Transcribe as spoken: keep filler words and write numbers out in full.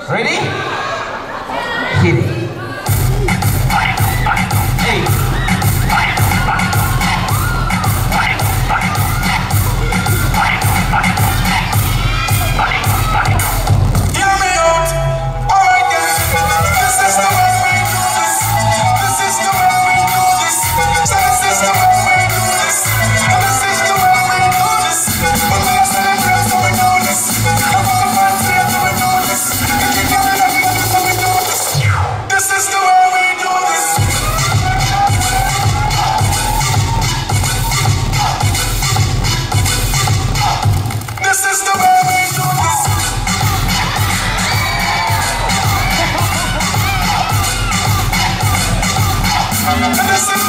Ready? Hit it. Hey. Hear me out. Alright guys, this is the way we do this. This is the way we do this. So this is the way we do this. And this is the way we do this. When we are celebrating, so we do this. Come on, come on, say it, so we do this. If you give it up, so we do this. This is the way we do this. This is the way we do this. And this is